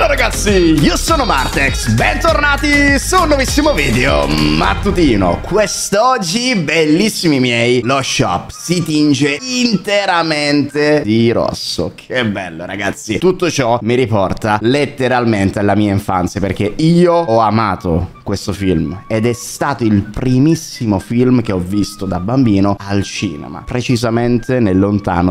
Ciao ragazzi, io sono Martex, bentornati su un nuovissimo video mattutino. Quest'oggi, bellissimi miei, lo shop si tinge interamente di rosso. Che bello ragazzi. Tutto ciò mi riporta letteralmente alla mia infanzia, perché io ho amato questo film ed è stato il primissimo film che ho visto da bambino al cinema, precisamente nel lontano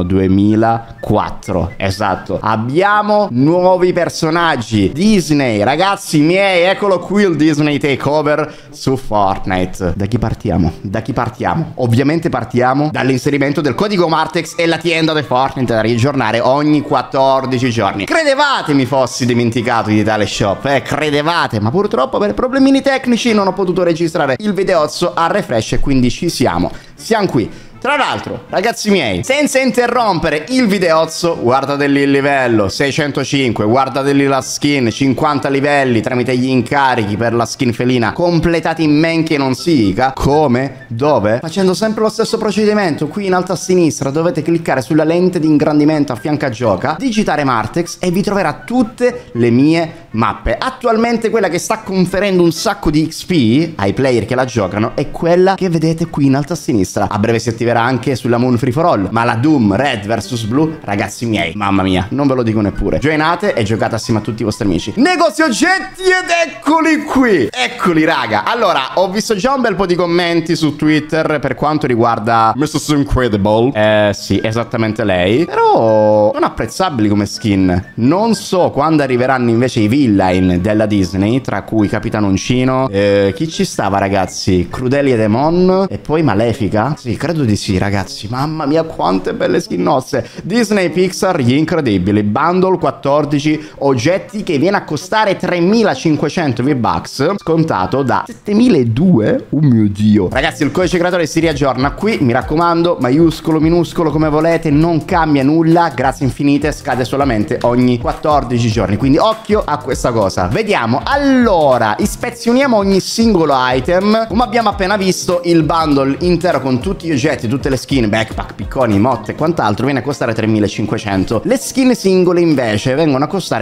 2004. Esatto, abbiamo nuovi personaggi Disney, ragazzi miei, eccolo qui il Disney Takeover su Fortnite. Da chi partiamo? Da chi partiamo? Ovviamente partiamo dall'inserimento del codico Martex e la tienda di Fortnite da riaggiornare ogni 14 giorni. Credevate mi fossi dimenticato di tale shop, credevate, ma purtroppo per problemini tecnici non ho potuto registrare il videozzo a refresh e quindi siamo qui. Tra l'altro, ragazzi miei, senza interrompere il videozzo, guardate lì il livello 605, guardate lì la skin 50 livelli tramite gli incarichi per la skin felina completati in men che non si dica. Come? Dove? Facendo sempre lo stesso procedimento. Qui in alto a sinistra dovete cliccare sulla lente di ingrandimento a fianco a gioca, digitare Martex e vi troverà tutte le mie mappe. Attualmente quella che sta conferendo un sacco di XP ai player che la giocano è quella che vedete qui in alto a sinistra. A breve si attiverà anche sulla Moon Free for All, ma la Doom Red vs Blue, ragazzi miei, mamma mia, non ve lo dico neppure. Joinate e giocate assieme a tutti i vostri amici. Negozi oggetti ed eccoli qui. Eccoli raga. Allora, ho visto già un bel po' di commenti su Twitter per quanto riguarda Mrs. Incredible. Sì, esattamente lei. Però non apprezzabili come skin. Non so quando arriveranno invece i villain della Disney, tra cui Capitano Uncino. Chi ci stava ragazzi? Crudelia Demon e poi Malefica? Sì, credo di sì ragazzi. Mamma mia quante belle skinnosse. Disney Pixar gli incredibili bundle 14 oggetti che viene a costare 3500 V-Bucks, scontato da 7200. Oh mio dio ragazzi, il codice creatore si riaggiorna qui, mi raccomando, maiuscolo, minuscolo, come volete, non cambia nulla, grazie infinite, scade solamente ogni 14 giorni, quindi occhio a questa cosa. Vediamo, allora ispezioniamo ogni singolo item. Come abbiamo appena visto, il bundle intero con tutti gli oggetti, tutte le skin, backpack, picconi, motte e quant'altro viene a costare 3500. Le skin singole invece vengono a costare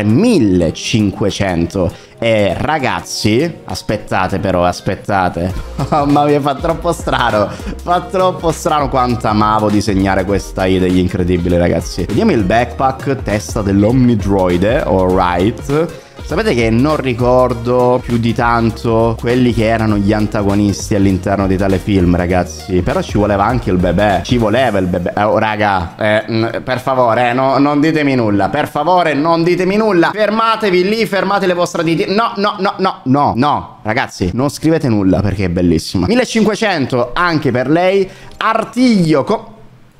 1500. E ragazzi, aspettate però, aspettate. Mamma mia, fa troppo strano. Fa troppo strano quanto amavo disegnare questa idea degli incredibili ragazzi. Vediamo il backpack, testa dell'Omnidroide, alright. Sapete che non ricordo più di tanto quelli che erano gli antagonisti all'interno di tale film, ragazzi. Però ci voleva anche il bebè. Ci voleva il bebè. Oh, raga, per favore, no, non ditemi nulla. Per favore, non ditemi nulla. Fermatevi lì, fermate le vostre dita. No, ragazzi, non scrivete nulla perché è bellissima. 1500 anche per lei. Artiglio.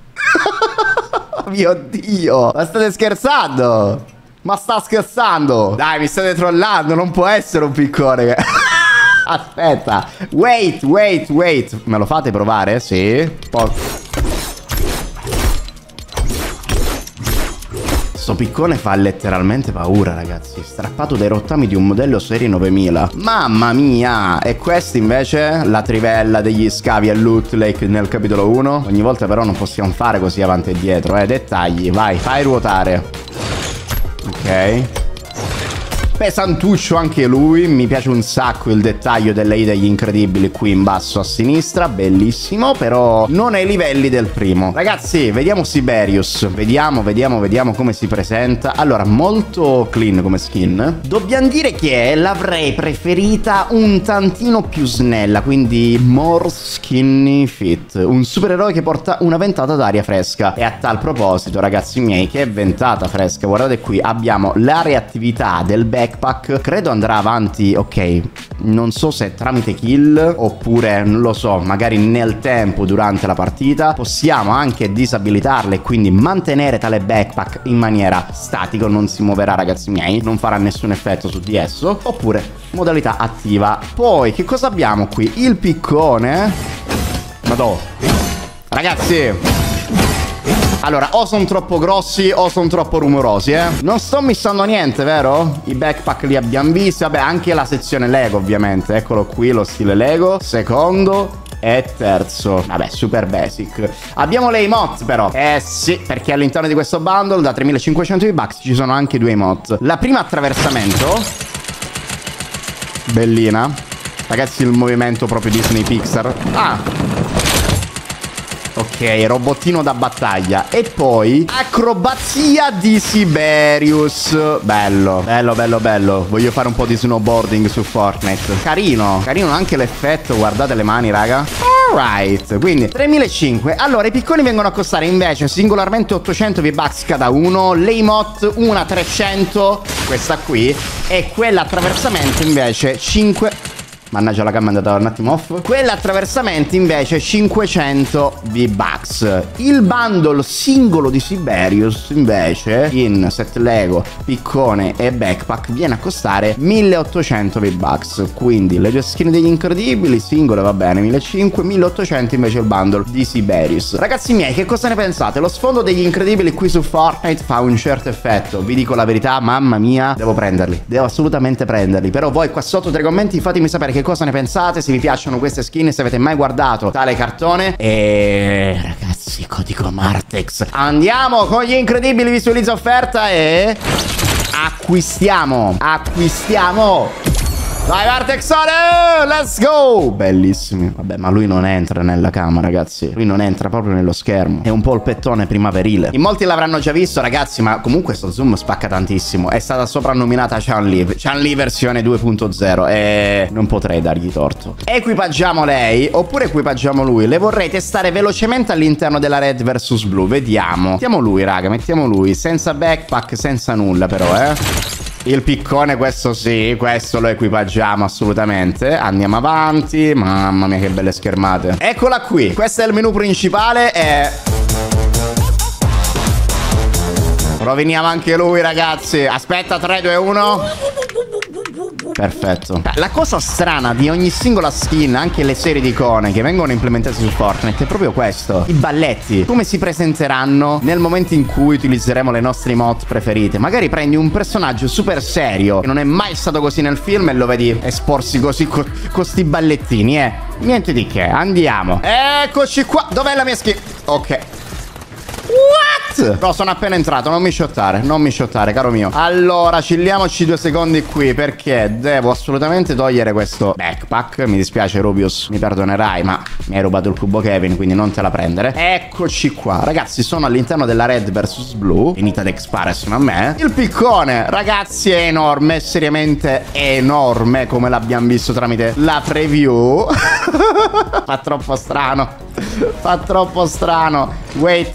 Mio Dio, ma state scherzando? Ma sta scherzando? Dai, mi state trollando, non può essere un piccone. Aspetta. Wait. Me lo fate provare? Sì. Sto piccone fa letteralmente paura, ragazzi. Strappato dai rottami di un modello serie 9000. Mamma mia. E questa invece, la trivella degli scavi a Loot Lake nel capitolo 1. Ogni volta però non possiamo fare così avanti e dietro, dettagli. Vai, fai ruotare. Ok. Pesantuccio anche lui. Mi piace un sacco il dettaglio delle idee degli incredibili qui in basso a sinistra. Bellissimo. Però non ai livelli del primo. Ragazzi, vediamo Siberius. Vediamo come si presenta. Allora, molto clean come skin. Dobbiamo dire che l'avrei preferita un tantino più snella, quindi more skinny fit. Un supereroe che porta una ventata d'aria fresca. E a tal proposito, ragazzi miei, che ventata fresca. Guardate qui, abbiamo la reattività del backpack. Credo andrà avanti, ok, non so se tramite kill oppure, non lo so, magari nel tempo durante la partita. Possiamo anche disabilitarle e quindi mantenere tale backpack in maniera statica, non si muoverà ragazzi miei, non farà nessun effetto su di esso. Oppure modalità attiva. Poi che cosa abbiamo qui? Il piccone. Madò ragazzi, allora, o sono troppo grossi o sono troppo rumorosi, Non sto missando niente, vero? I backpack li abbiamo visti. Vabbè, anche la sezione Lego, ovviamente. Eccolo qui, lo stile Lego. Secondo. E terzo, vabbè, super basic. Abbiamo le emote però. Sì, perché all'interno di questo bundle da 3500 V-Bucks ci sono anche due emote. La prima attraversamento, bellina. Ragazzi, il movimento proprio Disney Pixar. Ok, robottino da battaglia. E poi acrobazia di Siberius. Bello, bello, bello, bello. Voglio fare un po' di snowboarding su Fortnite. Carino, carino anche l'effetto. Guardate le mani, raga. Alright, quindi 3500. Allora, i picconi vengono a costare invece singolarmente 800 V-Bucks cada uno. Le emote una 300, questa qui. E quella attraversamento invece 5... Mannaggia, la gamma è andata un attimo off. Quella attraversamento invece 500 V-Bucks. Il bundle singolo di Siberius invece in set Lego, piccone e backpack viene a costare 1800 V-Bucks. Quindi le due skin degli incredibili singole va bene 1500, 1800 invece il bundle di Siberius. Ragazzi miei, che cosa ne pensate? Lo sfondo degli incredibili qui su Fortnite fa un certo effetto. Vi dico la verità, mamma mia, devo prenderli. Devo assolutamente prenderli. Però voi qua sotto tra i commenti fatemi sapere che cosa ne pensate, se vi piacciono queste skin, se avete mai guardato tale cartone. E ragazzi, codico Martex. Andiamo con gli incredibili, visualizza offerta e acquistiamo. Dai Martexone, let's go. Bellissimi. Vabbè, ma lui non entra nella cama, ragazzi. Lui non entra proprio nello schermo. È un polpettone primaverile. In molti l'avranno già visto, ragazzi, ma comunque sto zoom spacca tantissimo. È stata soprannominata Chun-Li versione 2.0 e non potrei dargli torto. Equipaggiamo lei oppure equipaggiamo lui. Le vorrei testare velocemente all'interno della Red vs Blue. Vediamo. Mettiamo lui, raga, mettiamo lui. Senza backpack, senza nulla però, Il piccone, questo sì, questo lo equipaggiamo assolutamente. Andiamo avanti. Mamma mia, che belle schermate. Eccola qui. Questo è il menu principale e... roviniamo anche lui, ragazzi. Aspetta, 3, 2, 1. Perfetto. La cosa strana di ogni singola skin, anche le serie di icone che vengono implementate su Fortnite, è proprio questo. I balletti. Come si presenteranno nel momento in cui utilizzeremo le nostre emote preferite. Magari prendi un personaggio super serio, che non è mai stato così nel film, e lo vedi esporsi così con sti ballettini, Niente di che. Andiamo. Eccoci qua. Dov'è la mia skin? Ok. What? No, sono appena entrato, non mi shottare, caro mio. Allora, chilliamoci 2 secondi qui, perché devo assolutamente togliere questo backpack. Mi dispiace, Rubius, mi perdonerai, ma mi hai rubato il cubo Kevin, quindi non te la prendere. Eccoci qua, ragazzi, sono all'interno della Red vs Blue. Finita ad expare assieme a me. Il piccone, ragazzi, è enorme, seriamente enorme, come l'abbiamo visto tramite la preview. Fa troppo strano. Fa troppo strano. Wait.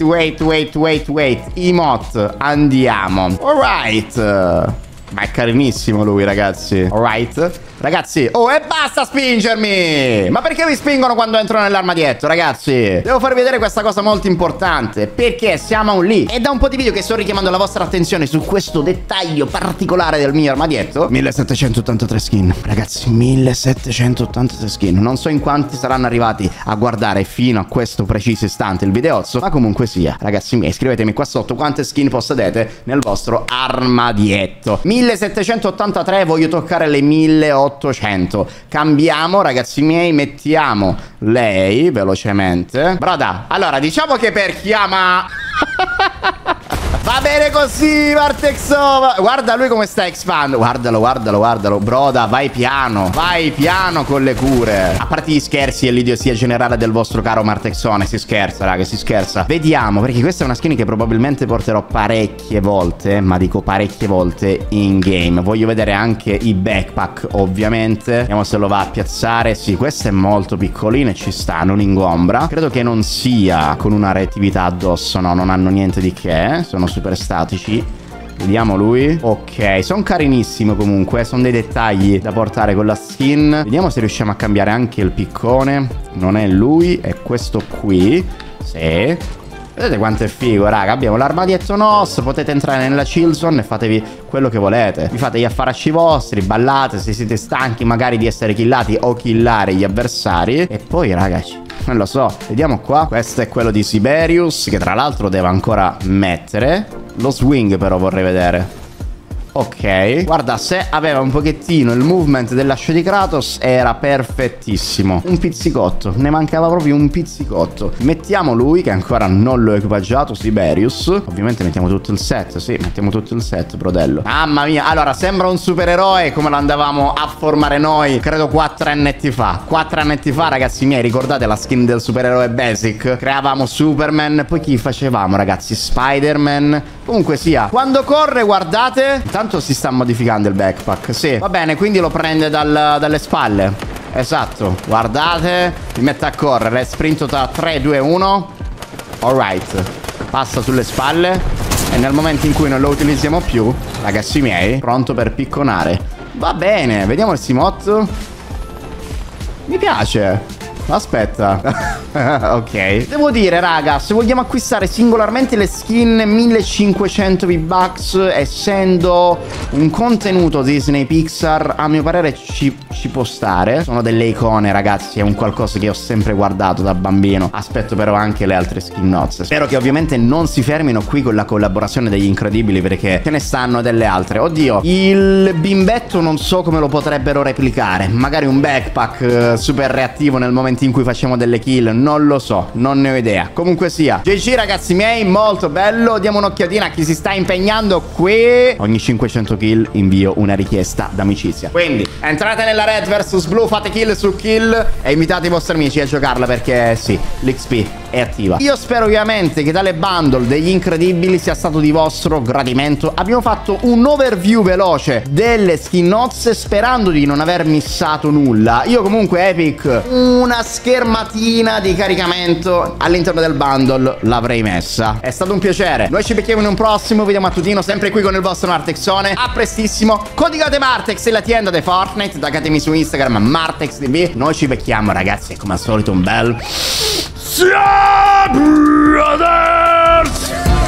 Emote. Andiamo. Alright. Ma è carinissimo lui, ragazzi. Alright. Ragazzi, oh, e basta spingermi! Ma perché vi spingono quando entro nell'armadietto, ragazzi? Devo farvi vedere questa cosa molto importante, perché siamo lì. È da un po' di video che sto richiamando la vostra attenzione su questo dettaglio particolare del mio armadietto. 1783 skin, ragazzi, 1783 skin. Non so in quanti saranno arrivati a guardare fino a questo preciso istante il videozzo, ma comunque sia, ragazzi miei, scrivetemi qua sotto quante skin possedete nel vostro armadietto. 1783, voglio toccare le 1800. Cambiamo, ragazzi miei, mettiamo lei velocemente. Broda, allora diciamo che per chiama va bene così, Martex. Guarda lui come sta expand. Guardalo. Broda, vai piano con le cure. A parte gli scherzi e l'idiosia generale del vostro caro Martexone. Si scherza, raga, si scherza. Vediamo, perché questa è una skin che probabilmente porterò parecchie volte, ma dico parecchie volte in game. Voglio vedere anche i backpack, ovviamente. Vediamo se lo va a piazzare. Sì, questa è molto piccolina e ci sta, non ingombra. Credo che non sia con una reattività addosso, no, non hanno niente di che. Sono super statici. Vediamo lui. Ok, sono carinissimi comunque. Sono dei dettagli da portare con la skin. Vediamo se riusciamo a cambiare anche il piccone. Non è lui, è questo qui. Sì. Vedete quanto è figo, raga. Abbiamo l'armadietto nostro. Potete entrare nella chill zone e fatevi quello che volete. Vi fate gli affaracci vostri, ballate. Se siete stanchi magari di essere killati o killare gli avversari. E poi, ragazzi, non lo so. Vediamo qua. Questo è quello di Siberius, che tra l'altro devo ancora mettere. Lo swing però vorrei vedere. Ok. Guarda, se aveva un pochettino il movement dell'ascia di Kratos era perfettissimo. Un pizzicotto. Ne mancava proprio un pizzicotto. Mettiamo lui, che ancora non l'ho equipaggiato, Siberius. Ovviamente mettiamo tutto il set. Sì, mettiamo tutto il set, brodello. Mamma mia. Allora, sembra un supereroe come lo andavamo a formare noi, credo 4 annetti fa. 4 annetti fa, ragazzi miei, ricordate la skin del supereroe basic? Creavamo Superman. Poi chi facevamo, ragazzi? Spider-Man. Comunque sia, quando corre, guardate, intanto si sta modificando il backpack. Sì, va bene, quindi lo prende dalle spalle. Esatto, guardate, mi mette a correre, sprinto tra 3, 2, 1. Alright, passa sulle spalle. E nel momento in cui non lo utilizziamo più, ragazzi miei, pronto per picconare. Va bene, vediamo il Simotto. Mi piace. Aspetta. Ok. Devo dire, raga, se vogliamo acquistare singolarmente le skin 1500 V-Bucks, essendo un contenuto Disney Pixar, a mio parere ci può stare. Sono delle icone, ragazzi, è un qualcosa che ho sempre guardato da bambino. Aspetto però anche le altre skin notes. Spero che ovviamente non si fermino qui con la collaborazione degli Incredibili, perché ce ne stanno delle altre. Oddio, il bimbetto non so come lo potrebbero replicare. Magari un backpack super reattivo nel momento in cui facciamo delle kill, non lo so, non ne ho idea. Comunque sia, GG ragazzi miei, molto bello. Diamo un'occhiatina a chi si sta impegnando qui. Ogni 500 kill invio una richiesta d'amicizia. Quindi entrate nella red versus blue, fate kill su kill e invitate i vostri amici a giocarla, perché sì, l'XP è attiva. Io spero ovviamente che tale bundle degli Incredibili sia stato di vostro gradimento. Abbiamo fatto un overview veloce delle skin notes, sperando di non aver missato nulla. Io comunque Epic una schermatina di caricamento all'interno del bundle l'avrei messa. È stato un piacere. Noi ci becchiamo in un prossimo video mattutino, sempre qui con il vostro Martexone. A prestissimo. Codicote Martex e la tienda di Fortnite. Taggatemi su Instagram MartexTV. Noi ci becchiamo, ragazzi, e come al solito un bel... Brothers!